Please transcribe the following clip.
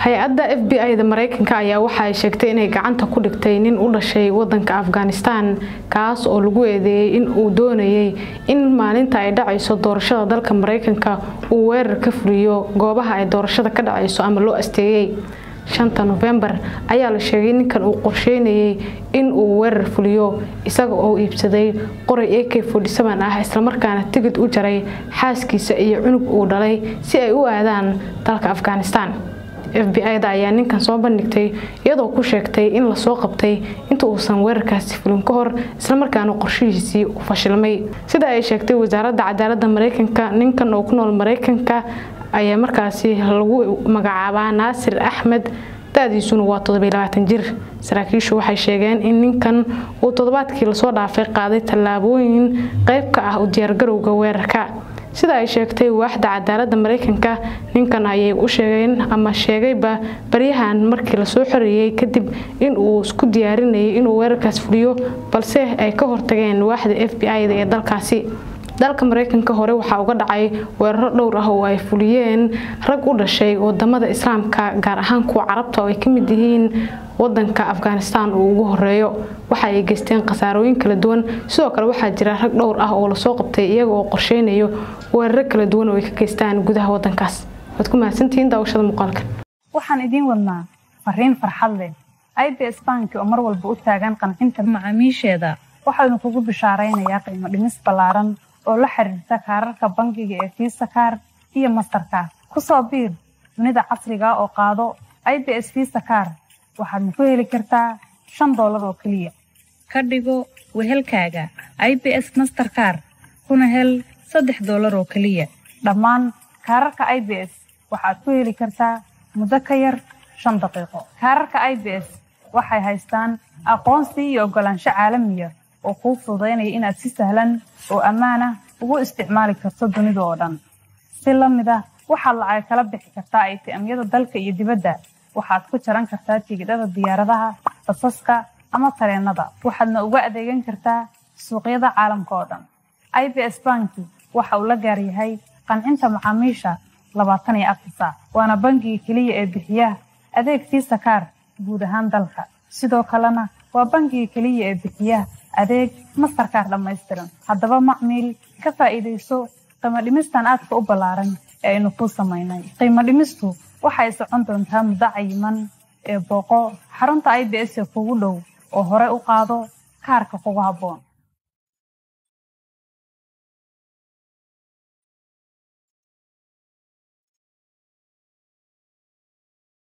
hay-adda FBI da Mareykanka ayaa waxa ay sheegtay inay gacanta ku dhigtay nin u dhashay wadanka Afghanistan kaas oo lagu eedeeyay in uu doonayay in maalinta ay dhacayso doorashada dalka Mareykanka uu weerar ka fuliyo goobaha ay doorashada ka dhacayso ama loo asteeyay 5 November ayaa la sheegay ninkan uu qorsheynayay in uu weerar fuliyo isaga oo iibsaday qoray AK-47 ah isla markaana tigid u jaray xaaskiisa iyo cunug uu dhalay si ay u aadaan dalka Afghanistan. FBI da ayaa ninkan soo bandhigtay iyadoo ku sheegtay in la soo qabtay inta uusan weerarkaasi fulin ka hor isla markaana qorshihiisii u fashilmay sida ay sheegtay wasaaradda cadaaladda Mareykanka. Ninkan oo ku nool Mareykanka ayaa markaasi lagu magacaabaa Naasir Ahmed, da'diisuna waa 27 jir. saraakiishu waxay sheegeen in ninkan uu toddobaadkii la soo dhaafay qaaday tallaabooyin qayb ka ah u diyaargarowga weerarka sida ay sheegtay waaxda cadaaladda Mareykanka. ninkan ayay u sheegeen ama sheegayba bariyahan markii la soo xoriyay kadib in uu isku diyaarinayay inuu weerarkaas fuliyo balse ay ka hortageen waaxda FBI da ee dalka Mareykanka hore waxa uga dhacay weeraro dhowr ah oo ay fuliyeen rag u dhashay wadamada Islaamka gaar ahaan kuwa Carabta oo ay ka mid yihiin wadanka Afghanistan oo ugu horeeyo. waxa ay geysteen qasaarooyin kala duwan sidoo kale waxa jira rag dhowr ah oo la soo qabtay iyaga oo qorsheynayo weeraro kala duwan oo ay ka geystaan gudaha wadankaas. waad ku mahadsantihiin daawashada muuqaalka. waxaan idin wadnaa fariin farxad leh. IBS Bank oo mar walba u taagan qancinta macaamiisheeda waxaanu kugu bishaareynayaa qiimo dhimis ballaaran oo la xiriirta kaararka bangiga ee Visa Card iyo Mastercard. ku soo biir dunida casriga oo qaado IBS Visa Card waxaad ku heli kartaa $5 oo kaliya. ka dhigo wehelkaaga IBS Mastercard kuna hel $3 oo kaliya. dhammaan kaararka IBS waxaad ku heli kartaa muddo ka yar 5 daqiiqo. kaararka IBS waxay haystaan aqoonsi iyo ogolaansho caalami ah oo kuu fududeynaya inaad si sahlan oo ammaan ah ugu isticmaali karto dunida oo dhan. si la mid ah waxaad lacag kala bixi kartaa ATM-yada dalka iyo dibadda. waxaad ku jaran kartaa tigidhada diyaaradaha, basaska ama tareenada. waxaadna uga adeegan kartaa suuqyada caalamka oo dhan. IBS Bank waxa uu la gaar yahay qancinta macaamiisha 24 saac. waana bangiga kaliya ee bixiya adeeg Visa Card guud ahaan dalka. sidoo kalena waa bangiga kaliya ee bixiya adeeg Mastercard dhammaystiran. haddaba macmiil ka faa'iideyso qiimo dhimistan aadka u ballaaran ee aynu ku sameynay. qiimo dhimistu waxay socon doontaa muddo cayiman ee booqo xarunta IBS ee kugu dhow oo hore u qaado kaarka kugu habboon.